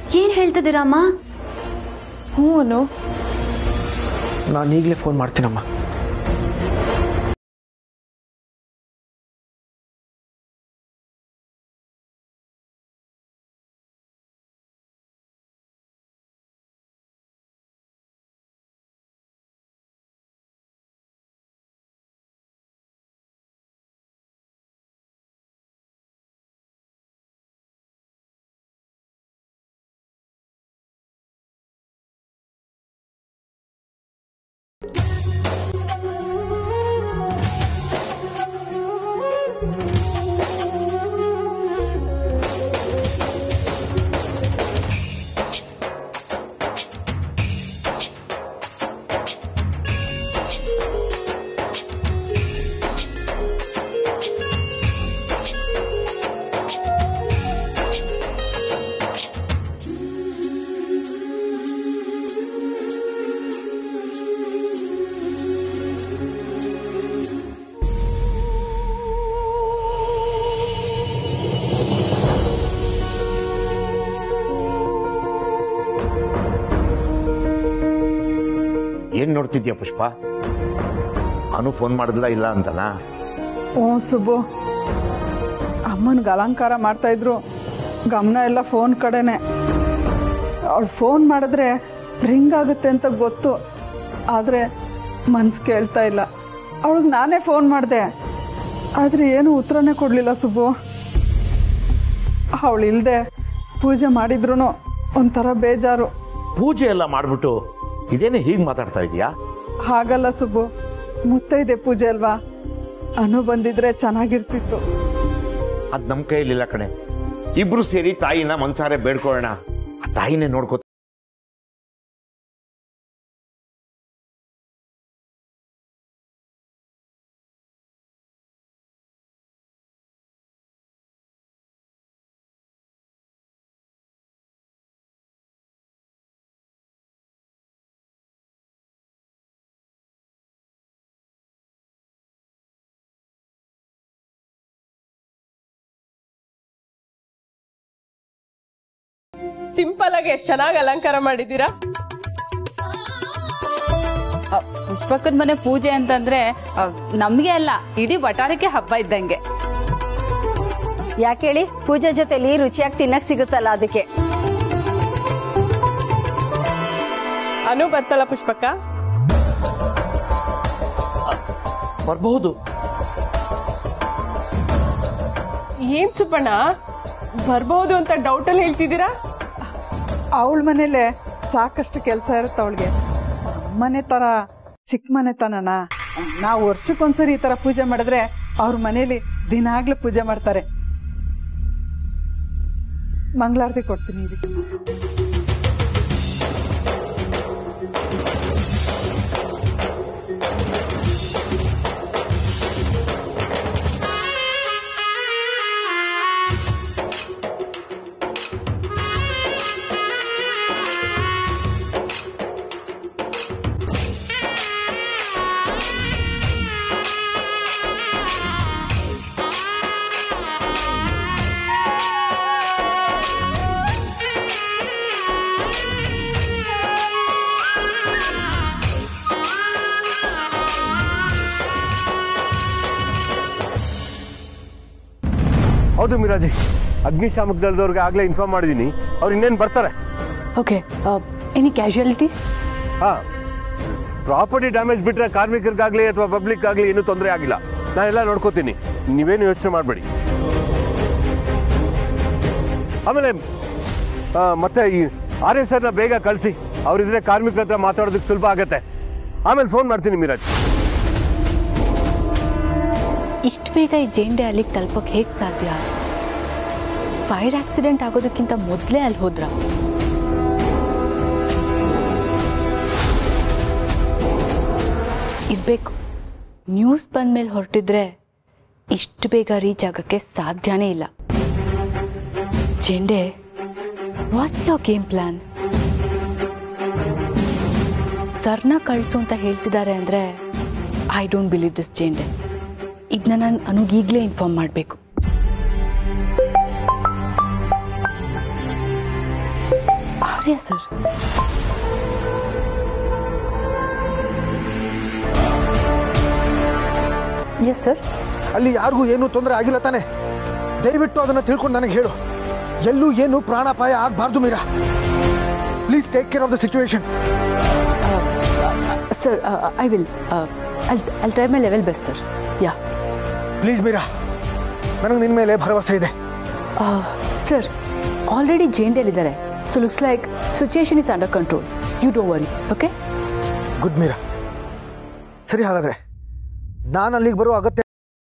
ಏನ್ ಹೇಳ್ತಿದ್ದೀರಮ್ಮ? ಹ್ಞೂ ಅನು, ನಾನು ಈಗಲೇ ಫೋನ್ ಮಾಡ್ತೀನಮ್ಮ. ಏನ್ ನೋಡ್ತಿದ್ಯಾ ಪುಷ್ಪ? ಅನು ಫೋನ್ ಮಾಡಿದ್ಲ ಇಲ್ಲ ಅಂತನಾ? ಹ್ಞೂ ಸುಬ್ಬು, ಅಮ್ಮನಿಗೆ ಅಲಂಕಾರ ಮಾಡ್ತಾ ಇದ್ರು, ಗಮನ ಎಲ್ಲ ಫೋನ್ ಕಡೆನೆ. ಅವಳು ಫೋನ್ ಮಾಡಿದ್ರೆ ರಿಂಗ್ ಆಗುತ್ತೆ ಅಂತ ಗೊತ್ತು, ಆದರೆ ಮನ್ಸು ಕೇಳ್ತಾ ಇಲ್ಲ. ಅವಳಿಗೆ ನಾನೇ ಫೋನ್ ಮಾಡಿದೆ, ಆದರೆ ಏನು ಉತ್ತರನೇ ಕೊಡಲಿಲ್ಲ ಸುಬ್ಬು. ಅವಳಿಲ್ದೆ ಪೂಜೆ ಮಾಡಿದ್ರು ಒಂಥರ ಬೇಜಾರು. ಪೂಜೆ ಎಲ್ಲ ಮಾಡ್ಬಿಟ್ಟು ಇದೇನೇ ಹೀಗೆ ಮಾತಾಡ್ತಾ ಇದೀಯಾ? ಹಾಗಲ್ಲ ಸುಬ್ಬು, ಮುತ್ತೈದೆ ಪೂಜೆ ಅಲ್ವಾ, ಅನು ಬಂದಿದ್ರೆ ಚೆನ್ನಾಗಿರ್ತಿತ್ತು. ಅದ್ ನಮ್ ಕೈಯಲ್ಲಿಲ್ಲ ಕಣೆ. ಇಬ್ರು ಸೇರಿ ತಾಯಿನ ಮನ್ಸಾರೆ ಬೇಡ್ಕೊಳ್ಳೋಣ, ಆ ತಾಯಿನೇ ನೋಡ್ಕೋ. ಸಿಂಪಲ್ ಆಗಿ ಎಷ್ಟು ಚೆನ್ನಾಗಿ ಅಲಂಕಾರ ಮಾಡಿದ್ದೀರಾ. ಪುಷ್ಪಕ್ಕನ ಮನೆ ಪೂಜೆ ಅಂತಂದ್ರೆ ನಮ್ಗೆ ಅಲ್ಲ, ಇಡೀ ವಟಾರಕ್ಕೆ ಹಬ್ಬ ಇದ್ದಂಗೆ. ಯಾಕೆ ಹೇಳಿ, ಪೂಜೆ ಜೊತೆಲಿ ರುಚಿಯಾಗಿ ತಿನ್ನಕ್ ಸಿಗುತ್ತಲ್ಲ ಅದಕ್ಕೆ. ಅನು ಬರ್ತಲ್ಲ ಪುಷ್ಪಕ್ಕ? ಬರ್ಬಹುದು. ಏನ್ ಸುಬ್ಬಣ್ಣ, ಬರ್ಬಹುದು ಅಂತ ಡೌಟ್ ಅಲ್ಲಿ ಹೇಳ್ತಿದ್ದೀರಾ? ಅವಳ ಮನೇಲೆ ಸಾಕಷ್ಟು ಕೆಲಸ ಇರುತ್ತೆ ಅವಳಿಗೆ. ಮನೆ ತರ ಚಿಕ್ಕ ಮನೆತನನ. ನಾವು ವರ್ಷಕ್ಕೊಂದ್ಸರಿ ಈ ತರ ಪೂಜೆ ಮಾಡಿದ್ರೆ ಅವ್ರ ಮನೇಲಿ ದಿನಾಗ್ಲೂ ಪೂಜೆ ಮಾಡ್ತಾರೆ. ಮಂಗಳಾರತಿ ಕೊಡ್ತೀನಿ ಇದಕ್ಕೆ. ಹೌದು ಮಿರಾಜಿ, ಅಗ್ನಿಶಾಮಕ ದಳದವ್ರಿಗೆ ಆಗ್ಲೇ ಇನ್ಫಾರ್ಮ್ ಮಾಡಿದೀನಿ, ಅವ್ರು ಇನ್ನೇನು ಬರ್ತಾರೆ. Okay, any casualty? ಹಾ, ಪ್ರಾಪರ್ಟಿ ಡ್ಯಾಮೇಜ್ ಬಿಟ್ರೆ ಕಾರ್ಮಿಕರಿಗಾಗ್ಲಿ ಅಥವಾ ಪಬ್ಲಿಕ್ ಆಗ್ಲಿ ಏನೂ ತೊಂದರೆ ಆಗಿಲ್ಲ. ನಾನೆಲ್ಲ ನೋಡ್ಕೋತೀನಿ, ನೀವೇನು ಯೋಚನೆ ಮಾಡಬೇಡಿ. ಆಮೇಲೆ ಮತ್ತೆ ಈ RSR ಬೇಗ ಕಳಿಸಿ, ಅವರಿದ್ರೆ ಕಾರ್ಮಿಕರ ಹತ್ರ ಮಾತಾಡೋದಕ್ಕೆ ಸುಲಭ ಆಗತ್ತೆ. ಆಮೇಲೆ ಫೋನ್ ಮಾಡ್ತೀನಿ ಮಿರಾಜ್. ಇಷ್ಟು ಬೇಗ ಈ ಜೇಂಡೆ ಅಲ್ಲಿಗೆ ತಲುಪಕ್ಕೆ ಹೇಗೆ ಸಾಧ್ಯ? ಫೈರ್ ಆಕ್ಸಿಡೆಂಟ್ ಆಗೋದಕ್ಕಿಂತ ಮೊದಲೇ ಅಲ್ಲಿ ಹೋದ್ರ? ಇರಬೇಕು. ನ್ಯೂಸ್ ಬಂದ್ಮೇಲೆ ಹೊರಟಿದ್ರೆ ಇಷ್ಟು ಬೇಗ ರೀಚ್ ಆಗೋಕ್ಕೆ ಸಾಧ್ಯನೇ ಇಲ್ಲ. ಜೇಂಡೆ, ವಾಟ್ಸ್ ಯೋರ್ ಗೇಮ್ ಪ್ಲಾನ್? ಸರ್ನ ಕಳಿಸು ಅಂತ ಹೇಳ್ತಿದ್ದಾರೆ ಅಂದರೆ ಐ ಡೋಂಟ್ ಬಿಲೀವ್ ದಿಸ್ ಜೇಂಡೆ. ಇದನ್ನ ನಾನು ಅನುಗೀಗ್ಲೇ ಇನ್ಫಾರ್ಮ್ ಮಾಡಬೇಕು. ಆರ್ಯ ಸರ್. Yes sir. ಅಲ್ಲಿ ಯಾರಿಗೂ ಏನೂ ತೊಂದರೆ ಆಗಿಲ್ಲ ತಾನೆ? ದಯವಿಟ್ಟು ಅದನ್ನು ತಿಳ್ಕೊಂಡು ನನಗೆ ಹೇಳು. ಎಲ್ಲೂ ಏನು ಪ್ರಾಣಾಪಾಯ ಆಗಬಾರ್ದು Meera. Please take care of the situation. Sir I will I'll try my level best sir. Yeah please Meera, ನನಗೆ ನಿನ್ನ ಮೇಲೆ ಭರವಸೆ ಇದೆ. ಸರ್ ಆಲ್ರೆಡಿ ಜೈಂಡಲ್ಲಿದ್ದಾರೆ. So looks like situation is under control. You don't worry. Okay good Meera. ಸರಿ, ಹಾಗಾದರೆ ನಾನು ಅಲ್ಲಿಗೆ ಬರೋ ಅಗತ್ಯ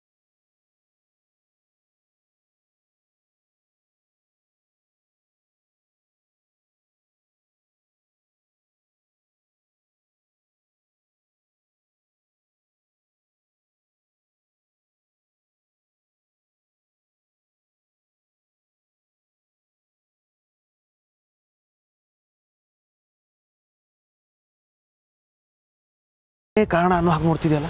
ಕಾರಣ ಅನ್ನೋ ಹಾಗೆ ನೋಡ್ತಿದೆಯಲ್ಲ.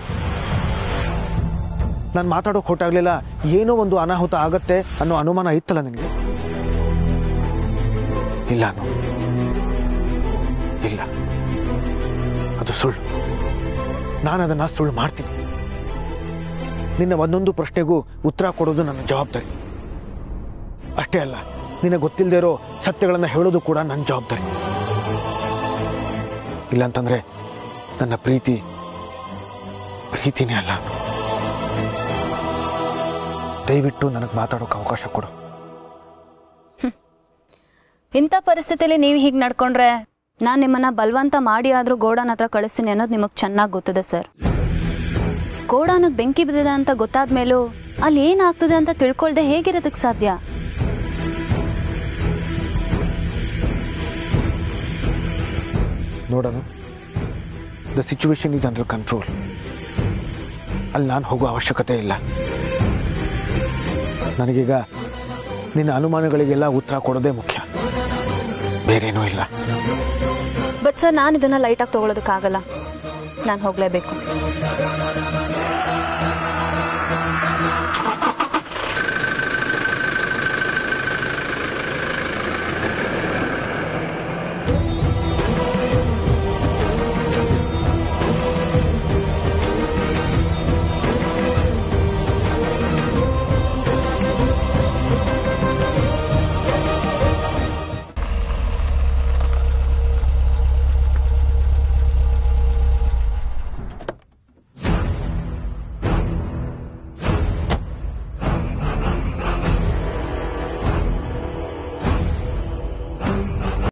ನಾನು ಮಾತಾಡೋಕೆ ಹೊರಟಾಗಲಿಲ್ಲ, ಏನೋ ಒಂದು ಅನಾಹುತ ಆಗತ್ತೆ ಅನ್ನೋ ಅನುಮಾನ ಇತ್ತಲ್ಲ ನಿನಗೆ? ಇಲ್ಲ ಇಲ್ಲ, ಅದು ಸುಳ್ಳು. ನಾನು ಅದನ್ನು ಸುಳ್ಳು ಮಾಡ್ತೀನಿ. ನಿನ್ನ ಒಂದೊಂದು ಪ್ರಶ್ನೆಗೂ ಉತ್ತರ ಕೊಡೋದು ನನ್ನ ಜವಾಬ್ದಾರಿ. ಅಷ್ಟೇ ಅಲ್ಲ, ನಿನಗೆ ಗೊತ್ತಿಲ್ಲದೆ ಇರೋ ಸತ್ಯಗಳನ್ನು ಹೇಳೋದು ಕೂಡ ನನ್ನ ಜವಾಬ್ದಾರಿ. ಇಲ್ಲಾಂತಂದ್ರೆ ನನ್ನ ಪ್ರೀತಿನೇ ಅಲ್ಲ. ದಯವಿಟ್ಟು ನನಗೆ ಮಾತಾಡೋಕೆ ಅವಕಾಶ ಕೊಡು. ಇಂಥ ಪರಿಸ್ಥಿತಿಯಲ್ಲಿ ನೀವು ಹೀಗೆ ನಡ್ಕೊಂಡ್ರೆ ನಾನು ನಿಮ್ಮನ್ನ ಬಲವಂತ ಮಾಡಿ ಆದರೂ ಗೋಡನ್ ಹತ್ರ ಕಳಿಸ್ತೀನಿ ಅನ್ನೋದು ನಿಮಗೆ ಚೆನ್ನಾಗಿ ಗೊತ್ತಿದೆ ಸರ್. ಗೋಡಾನಿಗೆ ಬೆಂಕಿ ಬಿದ್ದಿದೆ ಅಂತ ಗೊತ್ತಾದ ಮೇಲೂ ಅಲ್ಲಿ ಏನಾಗ್ತದೆ ಅಂತ ತಿಳ್ಕೊಳ್ದೆ ಹೇಗಿರೋದಕ್ಕೆ ಸಾಧ್ಯ? ನೋಡೋಣ, the situation is under control. ಅಲ್ಲಿ ನಾನು ಹೋಗೋ ಅವಶ್ಯಕತೆ ಇಲ್ಲ. ನನಗೀಗ ನಿನ್ನ ಅನುಮಾನಗಳಿಗೆಲ್ಲ ಉತ್ತರ ಕೊಡೋದೇ ಮುಖ್ಯ, ಬೇರೇನೂ ಇಲ್ಲ. ಬಟ್ ಸರ್, ನಾನು ಇದನ್ನ ಲೈಟಾಗಿ ತಗೊಳ್ಳೋದಕ್ಕಾಗಲ್ಲ. ನಾನು ಹೋಗಲೇಬೇಕು.